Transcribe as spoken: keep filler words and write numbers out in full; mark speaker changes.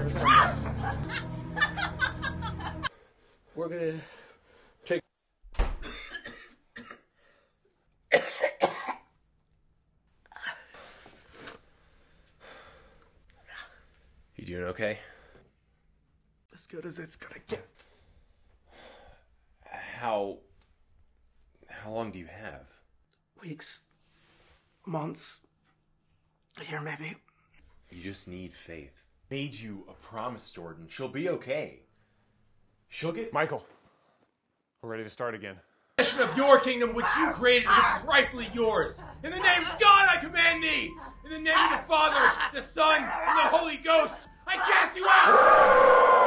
Speaker 1: We're gonna take... You doing okay?
Speaker 2: As good as it's gonna get.
Speaker 1: How... How long do you have?
Speaker 2: Weeks. Months. A year, maybe.
Speaker 1: You just need faith. Made you a promise, Jordan. She'll be okay. She'll get...
Speaker 3: Michael, we're ready to start again.
Speaker 4: Possession of your kingdom which you created, which is rightfully yours. In the name of God I command thee! In the name of the Father, the Son, and the Holy Ghost, I cast you out!